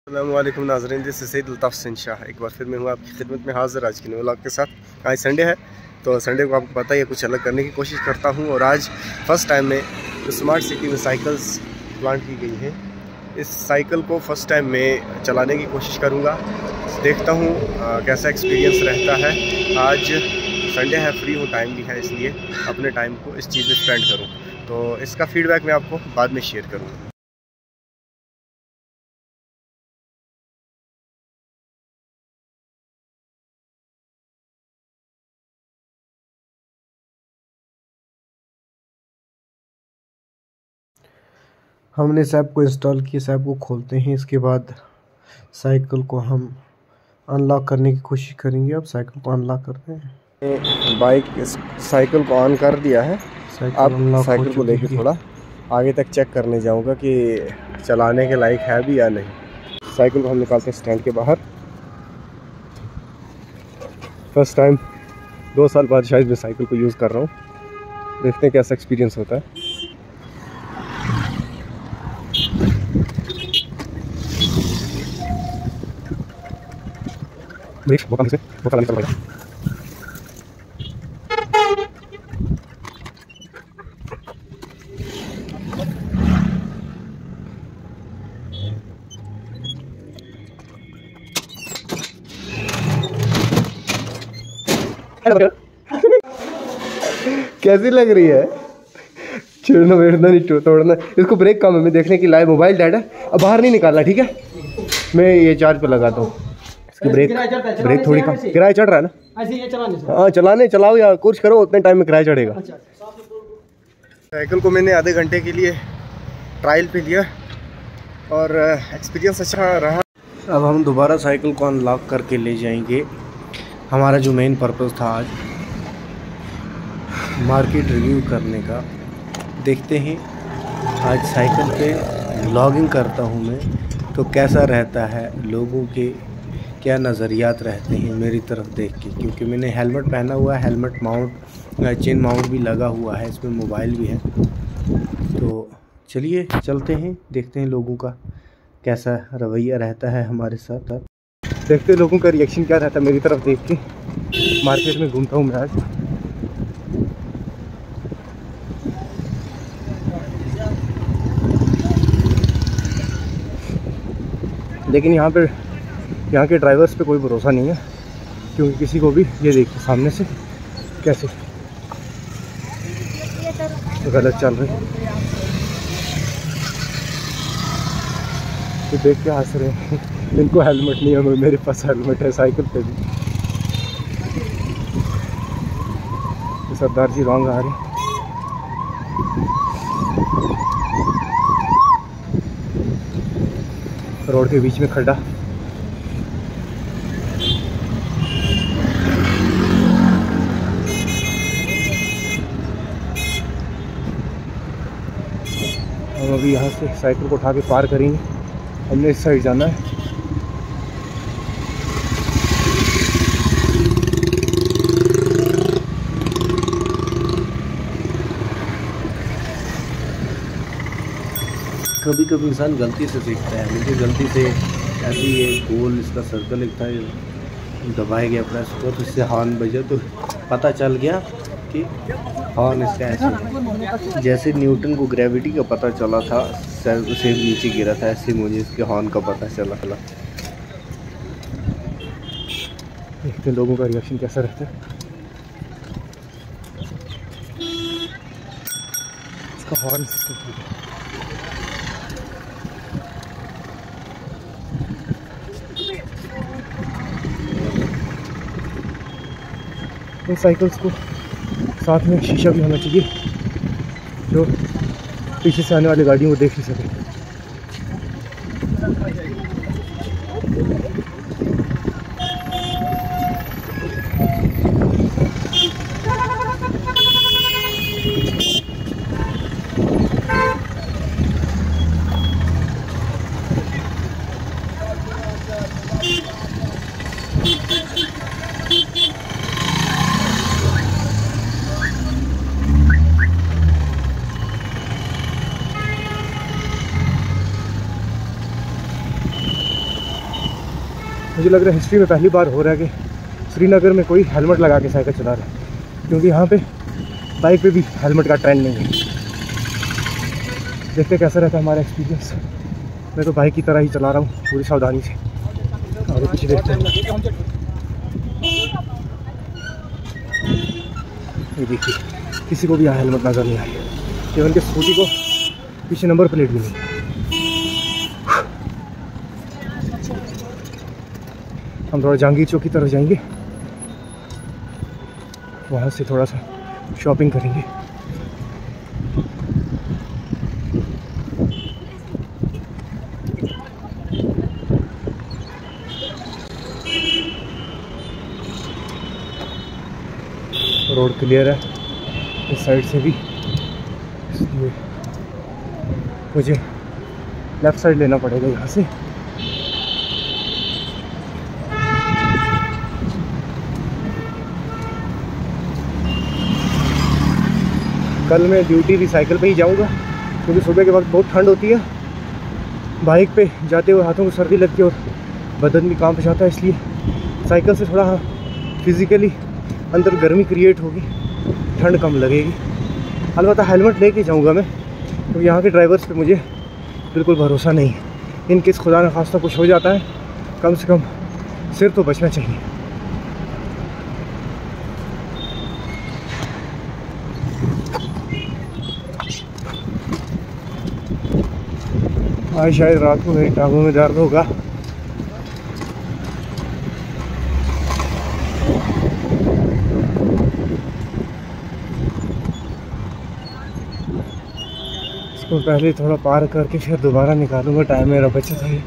अस्सलामुअलैकुम नाज़रीन, this is Syed Altaf Hussain Shah. एक बार फिर मैं हूँ आपकी खिदमत में हाज़िर आज के नए व्लॉग के साथ। आज संडे है तो संडे को आपको पता ही है कुछ अलग करने की कोशिश करता हूँ। और आज फर्स्ट टाइम में स्मार्ट सिटी में साइकिल्स प्लांट की गई है। इस साइकिल को फ़र्स्ट टाइम में चलाने की कोशिश करूँगा, देखता हूँ कैसा एक्सपीरियंस रहता है। आज संडे है, फ्री हूँ, टाइम भी है, इसलिए अपने टाइम को इस चीज़ में स्पेंड करूँ। तो इसका फ़ीडबैक मैं आपको बाद में शेयर करूँगा। हमने इस ऐप को इंस्टॉल किया, इस ऐप को खोलते हैं। इसके बाद साइकिल को हम अनलॉक करने की कोशिश करेंगे। अब साइकिल को अनलॉक करते हैं। बाइक इस साइकिल को ऑन कर दिया है। अब साइकिल को लेके थोड़ा आगे तक चेक करने जाऊंगा कि चलाने के लायक है भी या नहीं। साइकिल को हम निकालते हैं स्टैंड के बाहर। फर्स्ट टाइम 2 साल बाद शायद मैं साइकिल को यूज़ कर रहा हूँ। देखते हैं कैसा एक्सपीरियंस होता है। कैसी लग रही है? छेड़ना वेड़ना नहीं, तोड़ना। इसको ब्रेक कम है, मैं देखने की लाइव मोबाइल डेड है। अब बाहर नहीं निकालना, ठीक है? मैं ये चार्ज पे लगाता हूँ। इसकी ब्रेक थोड़ी कम, किराया चढ़ रहा है ना? हाँ, चलाओ या कुछ करो, उतने टाइम में किराया चढ़ेगा। साइकिल को मैंने आधे घंटे के लिए ट्रायल पे लिया और एक्सपीरियंस अच्छा रहा। अब हम दोबारा साइकिल को अनलॉक करके ले जाएंगे। हमारा जो मेन पर्पस था आज मार्केट रिव्यू करने का, देखते हैं आज साइकिल पे व्लॉगिंग करता हूँ मैं तो कैसा रहता है, लोगों के क्या नज़रियात रहते हैं मेरी तरफ देख के। क्योंकि मैंने हेलमेट पहना हुआ है, हेलमेट माउंट चेन माउंट भी लगा हुआ है, इसमें मोबाइल भी है। तो चलिए चलते हैं, देखते हैं लोगों का कैसा रवैया रहता है हमारे साथ। देखते हैं लोगों का रिएक्शन क्या रहता है मेरी तरफ देख के। मार्केट में घूमता हूँ मैं आज। लेकिन यहाँ के ड्राइवर्स पे कोई भरोसा नहीं है, क्योंकि किसी को भी ये देखिए सामने से कैसे गलत चल रहे हैं। तो देख के हंस रहे हैं। इनको हेलमेट नहीं है, मेरे पास हेलमेट है साइकिल पे भी। तो सरदार जी रॉन्ग आ रहे हैं। रोड के बीच में खड़ा। हम अभी यहाँ से साइकिल को उठा के पार करेंगे। हमने इस साइड जाना है। कभी कभी इंसान गलती से सीखता है। मुझे गलती से ऐसे ही एक गोल इसका सर्कल एक था, दबाया गया प्रेस को, तो इससे हॉर्न बजा तो पता चल गया कि हॉर्न इसका ऐसे, जैसे न्यूटन को ग्रेविटी का पता चला था उसे नीचे गिरा था, ऐसे मुझे इसके हॉर्न का पता चला। देखते हैं लोगों का रिएक्शन कैसा रहता है। इसका हॉर्न सिस्टम ठीक है। इन साइकिल्स को साथ में शीशा भी होना चाहिए, जो पीछे से आने वाली गाड़ियों को देख ही सके। मुझे लग रहा है हिस्ट्री में पहली बार हो रहा है कि श्रीनगर में कोई हेलमेट लगा के साइकिल चला रहा है, क्योंकि यहाँ पे बाइक पे भी हेलमेट का ट्रेंड नहीं है। देखते कैसा रहता है हमारा एक्सपीरियंस। मैं तो बाइक की तरह ही चला रहा हूँ पूरी सावधानी से। आगे पीछे देखते हैं। ये देखिए किसी को भी यहाँ हेलमेट नजर नहीं आ रही है, इवन के स्कूटी को पीछे नंबर प्लेट भी नहीं। हम थोड़ा जहांगीर चौक की तरफ जाएंगे, वहाँ से थोड़ा सा शॉपिंग करेंगे। रोड क्लियर है इस साइड से भी, इसलिए मुझे लेफ़्ट साइड लेना पड़ेगा यहाँ से। कल मैं ड्यूटी भी साइकिल पे ही जाऊँगा, क्योंकि सुबह के वक्त बहुत ठंड होती है। बाइक पे जाते हुए हाथों को सर्दी लगती है और बदन भी कांप जाता है, इसलिए साइकिल से थोड़ा फिज़िकली अंदर गर्मी क्रिएट होगी, ठंड कम लगेगी। अलबत्ता हेलमेट लेके जाऊँगा मैं, क्योंकि यहाँ के ड्राइवर्स पे मुझे बिल्कुल भरोसा नहीं है। इनकेस खुदा न खास्ता कुछ हो जाता है, कम से कम सिर तो बचना चाहिए। आज शायद रात को मेरी टांगों में दर्द होगा। इसको पहले थोड़ा पार करके फिर दोबारा निकालूंगा, टाइम मेरा बचत है।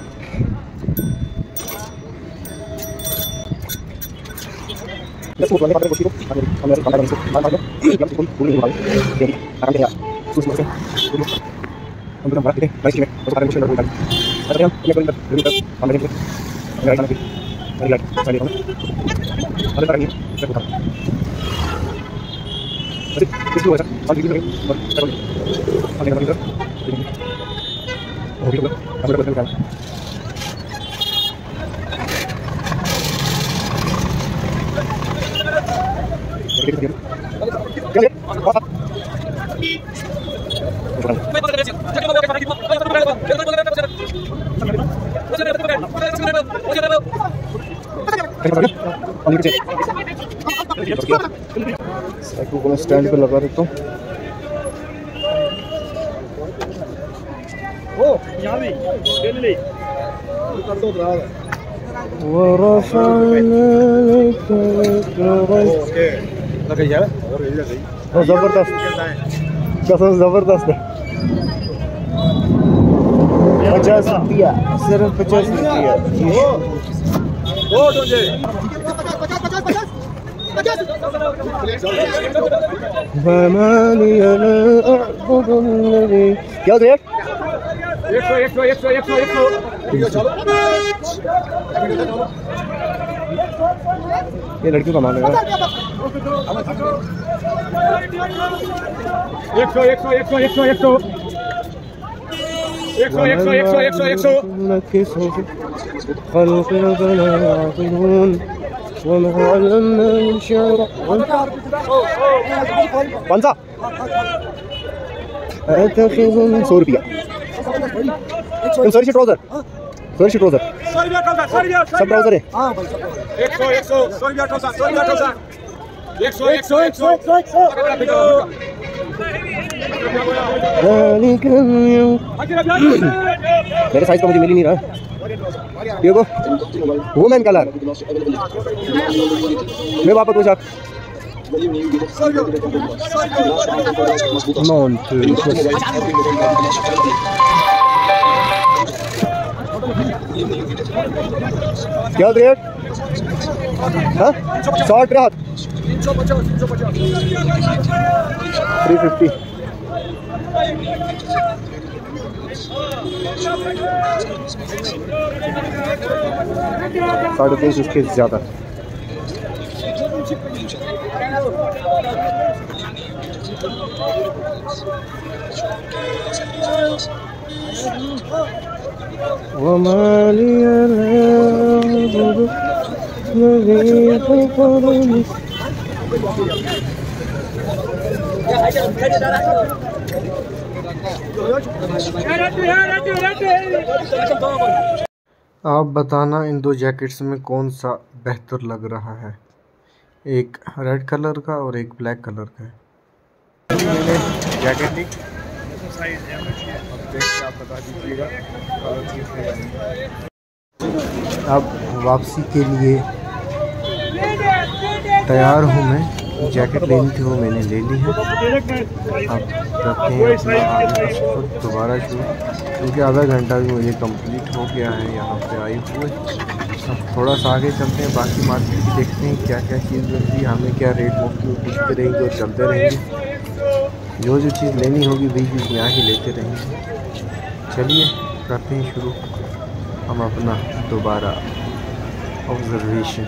साइकिल को मैं स्टैंड पे लगा देता हूँ। जबरदस्त कसम, जबरदस्त है। 50 रुपया, सिर्फ 50 रुपया। क्या रेट? 100। ये लड़कियों का माल है। 100 रुपया। सॉरी ट्राउजर, सॉरी ट्राउजर, सब ट्राउजर है। 100। मेरे साइज का मुझे मिल ही नहीं रहा। देखो वुमेन कलर मैं वापस पूछा क्या रेट? हाँ 60 रात 350। साढ़े 300 इसके ज़्यादा। आप बताना इन दो जैकेट्स में कौन सा बेहतर लग रहा है, एक रेड कलर का और एक ब्लैक कलर का। मैंने जैकेट ली, अब देख के आप बता दीजिएगा। अब वापसी के लिए तैयार हूँ मैं। जैकेट लेनी थी वो मैंने ले ली है। अब करते हैं अपना आगे का सफ़र दोबारा शुरू, क्योंकि आधा घंटा भी मुझे कंप्लीट हो गया है यहाँ पे आए हुए। अब थोड़ा सा आगे चलते हैं, बाकी मार्केट देखते हैं क्या क्या चीज़ मिलती है, हमें क्या रेट मुफ्त में पूछते रहेंगे और चलते रहेंगे। जो चीज़ लेनी होगी वही चीज़ यहाँ ही लेते रहेंगे। चलिए करते हैं शुरू हम अपना दोबारा ऑब्जर्वेशन।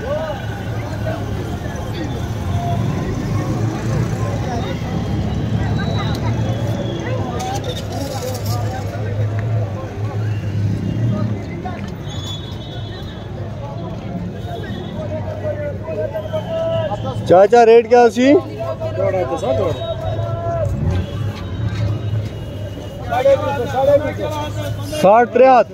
चाचा रेट क्या सी? 60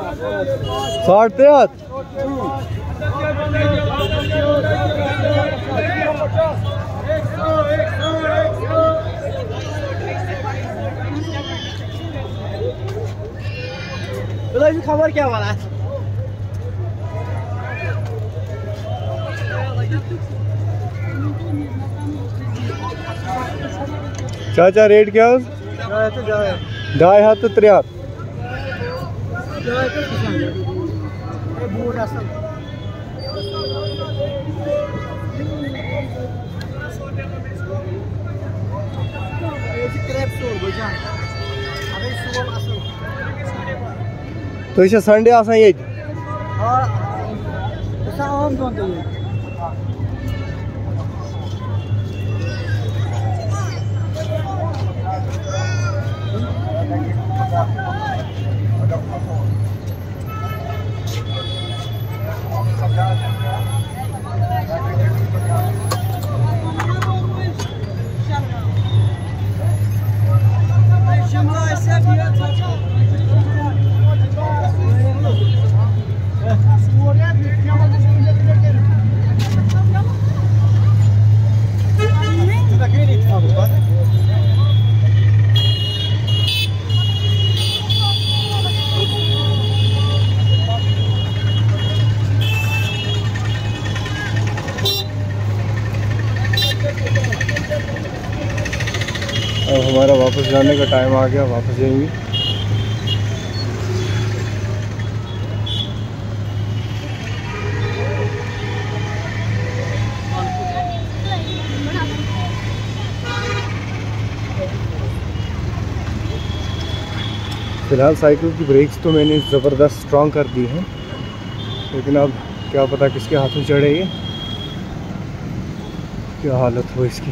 खबर क्या वाला है? चाचा रेट क्या? 2 हाथ तो 3 हाथ। तो ये संडे आसा ये अब हमारा वापस जाने का टाइम आ गया, वापस जाएंगे। फ़िलहाल साइकिल की ब्रेक्स तो मैंने ज़बरदस्त स्ट्रॉन्ग कर दी हैं, लेकिन अब क्या पता किसके हाथों चढ़े, ये क्या हालत हो इसकी।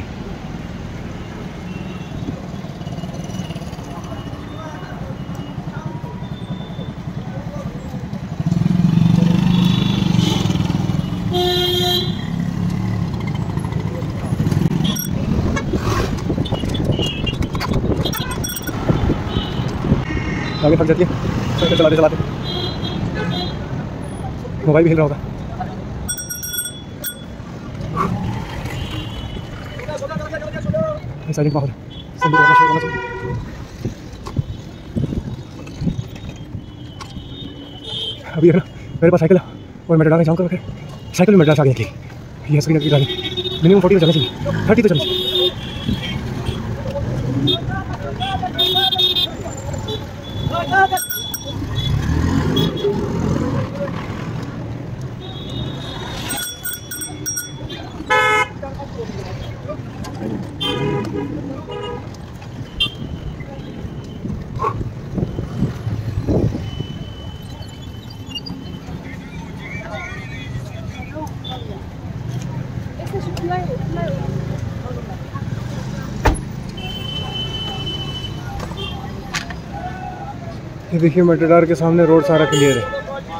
आगे थक जाती है साइकिल चलाते चलाते, मोबाइल भी हिल रहा होगा। साइलेंट माहौल अभी है ना, मेरे पास साइकिल है और मैं डालने जाऊँ कर साइकिल में डाल आगे निकली। ये स्क्रीन की गाड़ी मिनिमम 40 तो चलना चाहिए, 30 तो चलना चाहिए। ये देखिए मेटाडोर के सामने रोड सारा क्लियर है।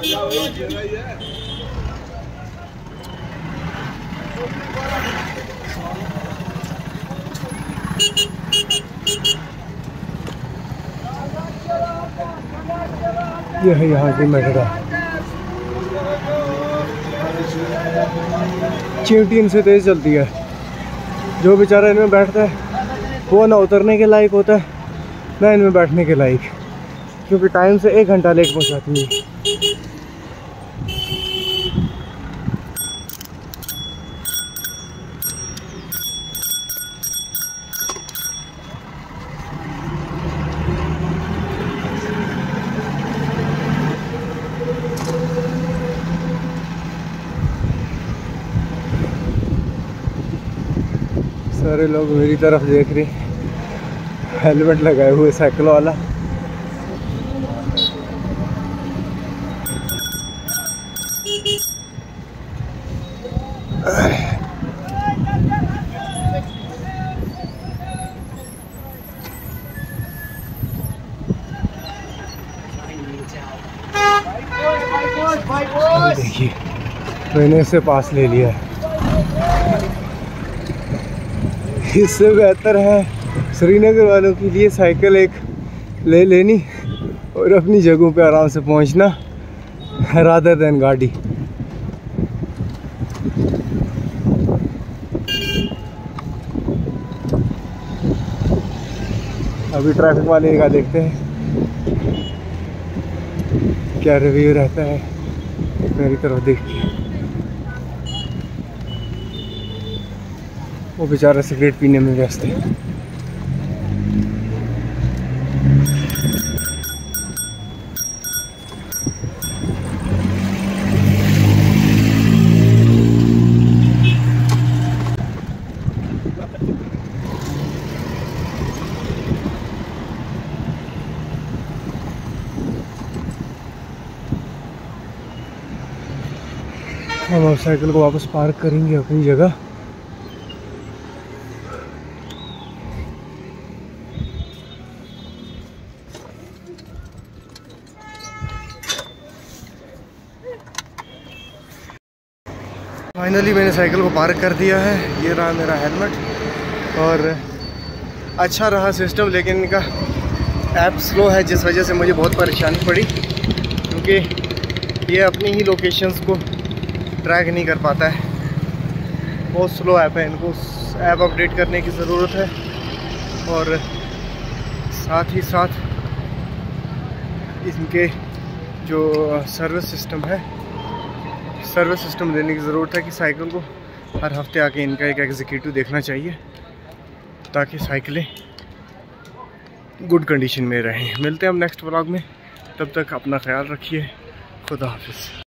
ये है यहाँ की मेटाडोर। चींटी इनसे तेज चलती है। जो बेचारा इनमें बैठता है वो ना उतरने के लायक होता है ना इनमें बैठने के लायक, क्योंकि टाइम से 1 घंटा लेट पहुँचाती है। सारे लोग मेरी तरफ देख रहे, हेलमेट लगाए हुए साइकिल वाला। देखिए मैंने इससे पास ले लिया है। इससे बेहतर है श्रीनगर वालों के लिए साइकिल एक ले लेनी और अपनी जगहों पे आराम से पहुंचना, रादर देन गाड़ी। अभी ट्रैफिक वाले का देखते हैं क्या रिव्यू रहता है। मेरी तरफ देखिए, वो बेचारा सिगरेट पीने में व्यस्त है। हम अब साइकिल को वापस पार्क करेंगे अपनी जगह। फाइनली मैंने साइकिल को पार्क कर दिया है। ये रहा मेरा हेलमेट। और अच्छा रहा सिस्टम, लेकिन इनका ऐप स्लो है जिस वजह से मुझे बहुत परेशानी पड़ी, क्योंकि ये अपनी ही लोकेशंस को ट्रैक नहीं कर पाता है। बहुत स्लो ऐप है, इनको ऐप अपडेट करने की ज़रूरत है। और साथ ही साथ इनके जो सर्विस सिस्टम देने की ज़रूरत है कि साइकिल को हर हफ्ते आके इनका एक एग्जीक्यूटिव देखना चाहिए, ताकि साइकिलें गुड कंडीशन में रहें। मिलते हैं हम नेक्स्ट व्लॉग में, तब तक अपना ख्याल रखिए। खुदा हाफिज़।